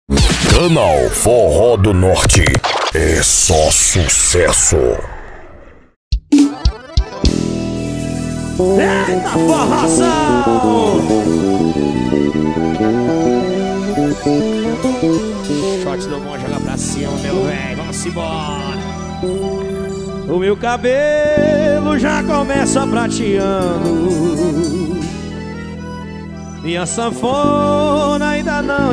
Canal Forró do Norte é só sucesso. Eita forrozão! Shot do mundo, joga pra cima, meu velho, vamos embora. O meu cabelo já começa prateando, minha sanfona ainda não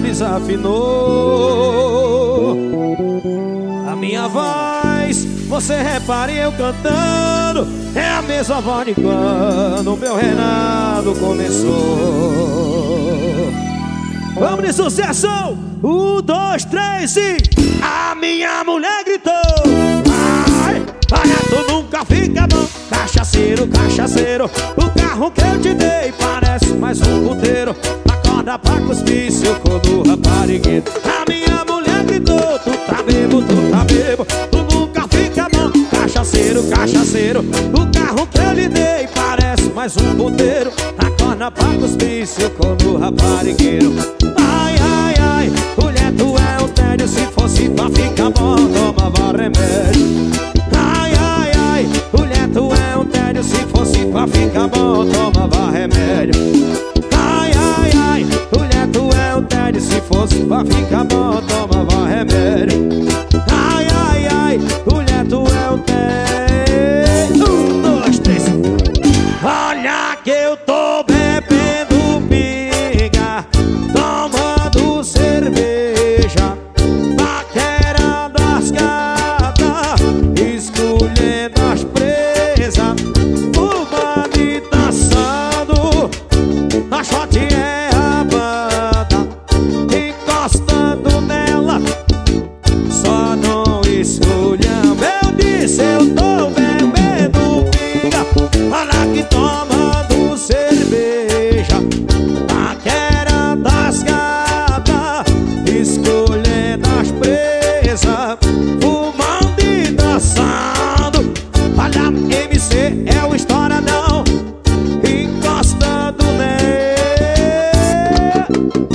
desafinou. A minha voz, você repare eu cantando, é a mesma voz de quando o meu reinado começou. Vamos de sucesso! 1, 2, 3 e... A minha mulher gritou: ai, olha, tu nunca fica bom, cachaceiro, cachaceiro. O carro que eu te dei parece mais um puteiro. Acorda pra cuspir seu corno raparigueiro. A minha mulher gritou: tu tá bebo, tu tá bebo. Tu nunca fica bom, cachaceiro, cachaceiro. O carro que eu lhe dei parece mais um puteiro. Acorda pra cuspir seu corno raparigueiro. Ai, ai, ai, mulher, tu é um tédio. Se fosse pra ficar bom, tomava remédio. Ai, ai, ai, mulher, tu é um tédio. Se fosse pra ficar bom, tomava remédio. Ai, ai, ai, mulher, tu é um tédio. Se fosse pra ficar bom, tomava remédio. Ai, ai, ai, mulher, tu é um tédio. 1, 2, 3. Olha que eu tô bebendo pinga, tomando cerveja, paquerando as gatas, escolhendo as presas, fumando e dançando. A shot é a banda, encostando nela, só não escolhamos. Eu disse, eu tô bebendo pinga, olha que tomando cerveja, paquerando as gatas, escolhendo as presas, fumando e dançando. Olha, MC é o estouradão, encostando nela.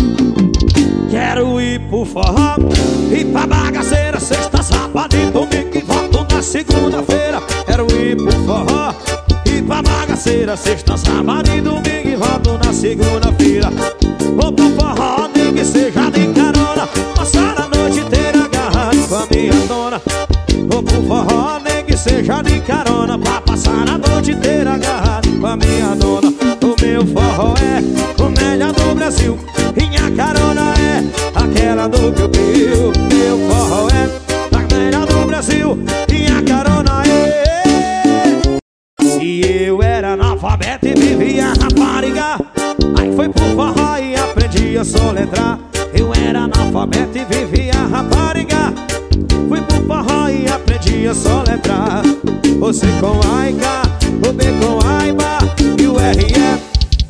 Quero ir pro forró, ir pra bagaceira, sexta, sábado e domingo e volto na segunda-feira. Quero ir pro forró, ir pra bagaceira, sexta, sábado e domingo e volto na segunda-feira. Vou pro forró, nem que seja de carona, passar a noite inteira agarrado com a minha dona. Vou pro forró, nem que seja de carona, pra passar a noite inteira agarrado com a minha dona. O meu forró é o melhor do Brasil, minha carona é aquela do Piu-Piu. Meu forró é a melhor do Brasil, minha carona é. E eu era analfabeto e vivia rapariga, aí foi pro forró e aprendi a soletrar. Eu era analfabeto e vivia rapariga, fui pro forró e aprendi a soletrar. O C com A e K, o B com A e B e o R e F.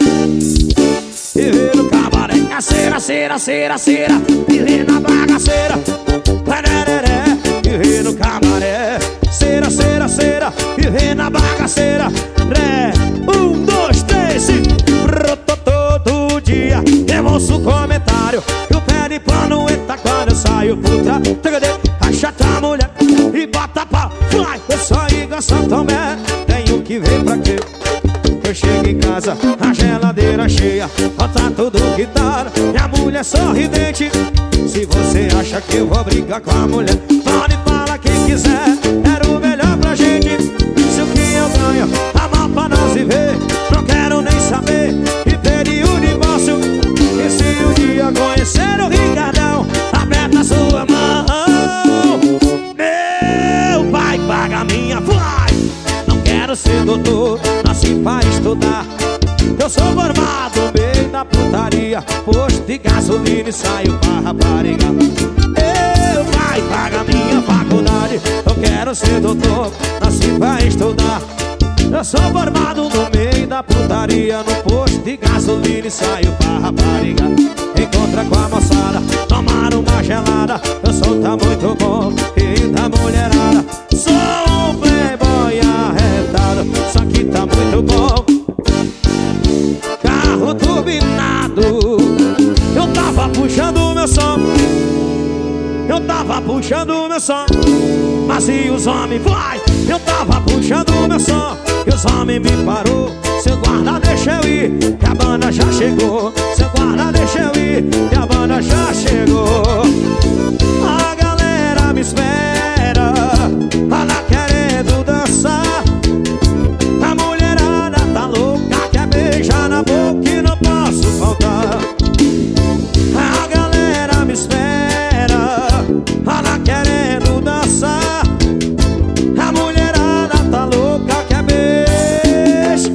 E vê no cabaré, a cera, cera, cera, cera, e vê na bagaceira, e vê no cabaré, cera, cera, cera, e vê na bagaceira, ré. 1, 2, 3 e... Todo dia eu ouço comentário, o pé de pano entra quando eu saio pro tra... Achata a mulher e bota pau, vai. Eu sou igual São Tomé, tenho que ver pra quê? Eu chego em casa, a geladeira cheia, falta tudo que tá. Minha mulher sorridente. Se você acha que eu vou brigar com a mulher, pode falar quem quiser, era o melhor pra gente. Se o que eu ganho, tá mal pra nós viver, não quero nem saber e pedir o divórcio. E se um dia conhecer o Ricardão, aperta a sua mão. Meu pai paga minha vai. Não quero ser doutor, nasci pra estudar. Eu sou formado no meio da putaria, posto de gasolina e saio pra rapariga. Meu pai paga minha faculdade, eu quero ser doutor, nasci pra estudar. Eu sou formado no meio da putaria, no posto de gasolina e saio pra rapariga. Encontra com a moçada, tomar uma gelada, eu sou tá muito bom e da mulherada. Sou um playboy arretado, só que tá muito bom. Carro turbinado, eu tava puxando o meu som. eu tava puxando meu som. Mas e os homens, vai. Eu tava puxando meu som e os homens me parou. Seu guarda, deixa eu ir, que a banda já chegou. Seu guarda, deixa eu ir, que a banda já chegou. A galera me espera, tá lá querendo dançar. A mulherada tá louca, quer beijar na boca e não posso faltar. A galera me espera, tá lá querendo dançar. A mulherada tá louca, quer beijo.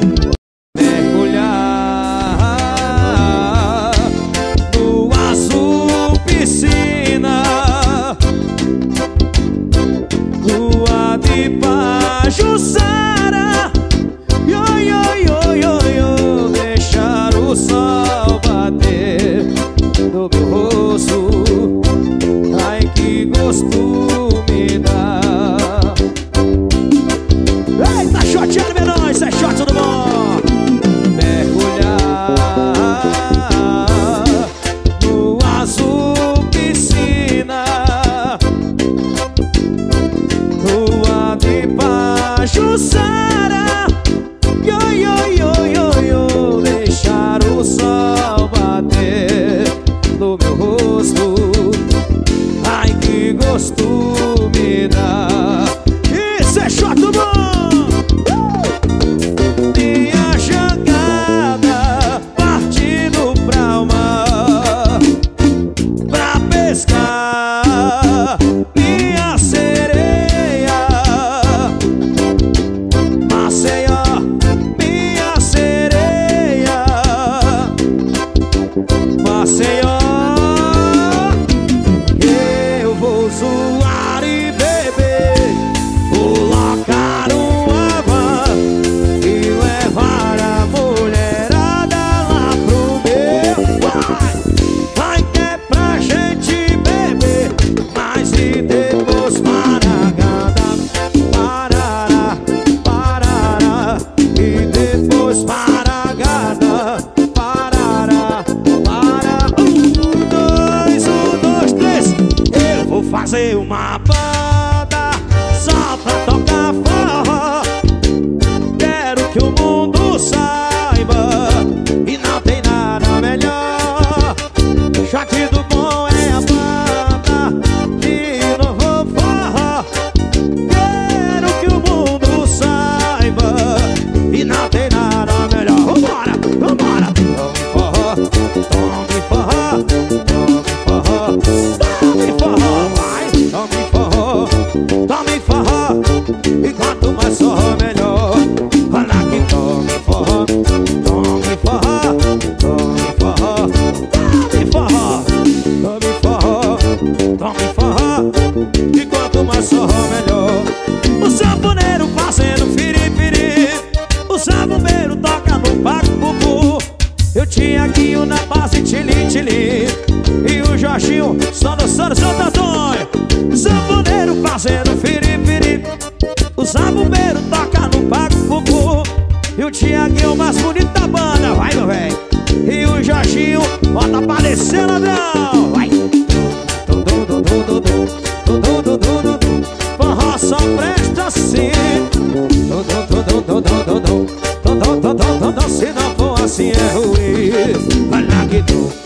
Mergulhar no azul piscina, lua de Pajuçara. Yo, yo, yo, yo, yo. Deixar o sol bater no meu rosto. Ai, que gosto me dá. Eita, shoteando menores, é shot, tudo bom? Mergulhar no azul piscina, lua de Pajuçara. Yo, yo, yo, yo, yo. Deixar o sol bater no meu rosto. Ai, que gosto me dá. Isso é shot bom. Minha jangada partindo pra o mar, pra pescar minha sereia. Maceió, minha sereia. Maceió. Eu vou zoar e beber, colocar uma van e levar a mulherada lá pro meu. Vai que é pra gente beber, mas e depois paragada, parará, parará. E depois paragada, parará, para. Um, dois, três. Eu vou fazer uma banda só pra tocar forró. Quero que o mundo saiba e não tem nada melhor. Shot do bom é a banda que inovou forró. Quero que o mundo saiba e não tem nada melhor. Vambora, vambora. Tome forró, tome forró, tome forró, tome forró, vai. Tome forró, tome forró. E quanto mais forró melhor. Olha que tome forró, tome forró, tome forró, tome forró, tome forró, tome forró. E quanto mais forró melhor. O sanfoneiro fazendo firifiri, o zabumbeiro toca no pacu-pupu. Eu tinha Guinho na base, tili-tili, e o Jorginho só no Santo Antônio. O sanfoneiro fazendo firifiri, o zabumbeiro toca no pacu-pupu. E o Tiaguinho mais bonito da banda, vai meu véi. E o Jorginho bota pra descer, ladrão, vai. Forró só presta assim. Se não for assim é ruim. Olha que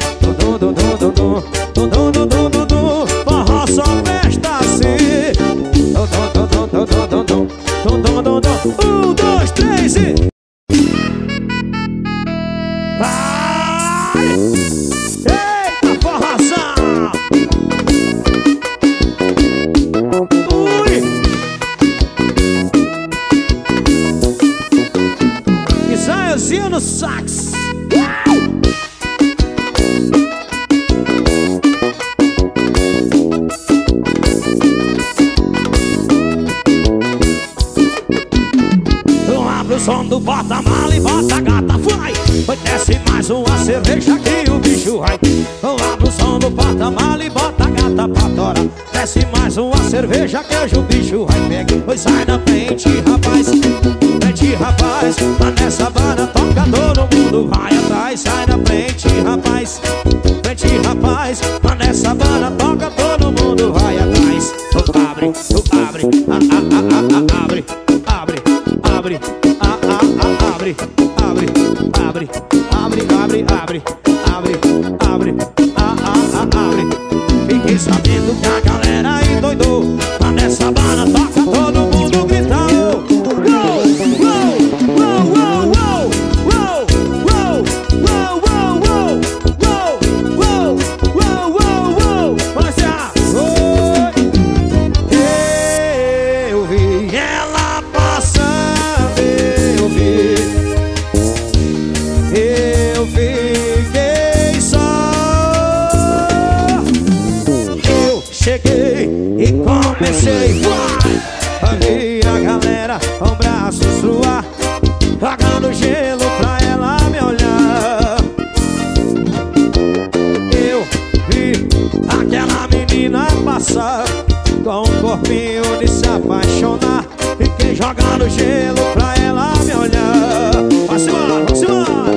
forró só presta assim. Um, dois, três e vai! Eita, forrozão! Ui! Israelzinho no sax. Abre o som do bota-mala e bota a gata, vai. Vai, desce mais uma cerveja que o bicho vai. Abre o som do bota-mala e bota a gata pra torar. Desce mais uma cerveja que hoje o bicho vai pegar. Pois sai na frente, rapaz. Frente, rapaz. Tá nessa banda, toca todo mundo vai atrás. Sai na frente, rapaz. Frente, rapaz. Tá nessa banda, toca todo mundo. fiquei sabendo que a galera endoidou. Mas nessa banda toca todo mundo grita oh. Mas eu vi ela passando, eu vi. Eu fiquei só. Eu cheguei e comecei a ver a galera com braços pro ar, jogando gelo pra ela me olhar. Eu vi aquela menina passar com um corpinho de se apaixonar. Fiquei jogando gelo pra ela me olhar. Vamos embora, vamos embora.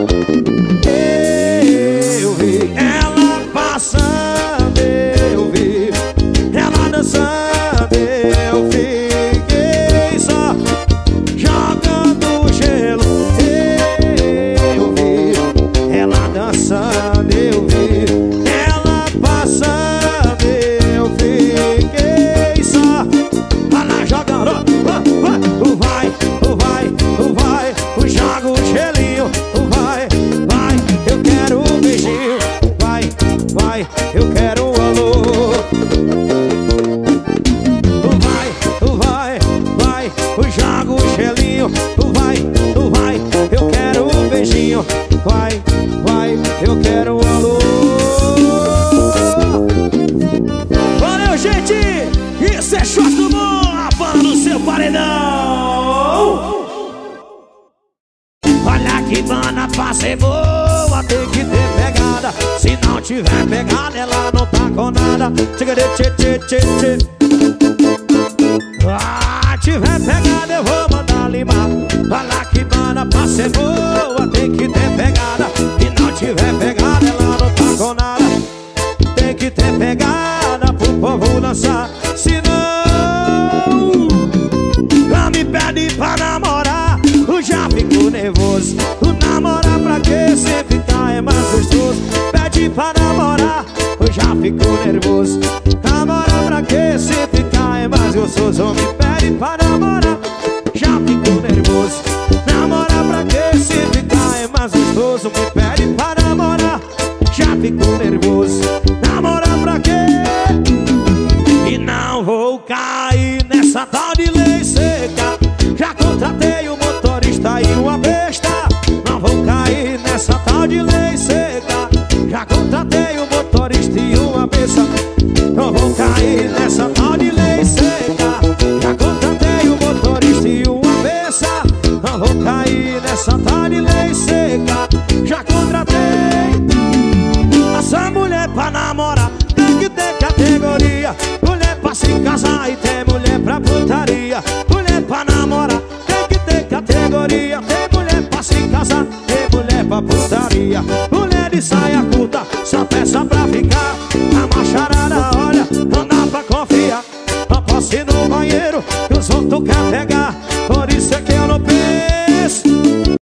Eu vi ela passando, eu vi ela dançando, eu fiquei só jogando gelo. Eu vi ela dançando, eu vi ela passando, eu fiquei só lá jogando. Vai, joga o gelinho. Vai, eu quero um beijinho. Vai, eu quero um alô. Vai, joga o gelinho. Vai, eu quero um beijinho. Vai, eu quero um alô. Valeu, gente! Isso é shot do bom, a banda do seu paredão. Olha que banda pra ser boa, tem que ter pegada. Se não tiver pegada, ela não tá com nada. Ah, tiver pegada, eu vou mandar limar. Olha que banda pra ser boa, tem que ter pegada. Se não tiver pegada, ela não tá com nada. Tem que ter pegada pro povo dançar. Se não, ela me pede pra namorar, eu já fico nervoso. Tu namorar pra quê? Se ficar é mais gostoso. Pede pra namorar, eu já fico nervoso. Namorar pra quê? Se ficar é mais gostoso. Me pede pra namorar, já fico nervoso. Namorar pra quê? Se ficar é mais gostoso. Me pede pra namorar, já fico nervoso. Namorar pra quê? E não vou cair nessa tal de lei seca. Já contratei um motorista e uma besta. Não vou cair nessa tal de lei seca. Já contratei um motorista e uma besta. Não vou cair nessa tal de lei seca. Já contratei um motorista e uma besta. Não vou cair nessa tal de lei seca. Já contratei. Essa mulher pra namorar tem que ter categoria. Mulher pra se casar e tem mulher pra putaria. Mulher pra namorar tem que ter categoria. Tem mulher pra se casar, tem mulher pra putaria. Mulher de saia curta, só peça pra ficar. A macharada olha, não dá pra confiar. Não posso ir no banheiro que os outros querem pegar. Por isso é que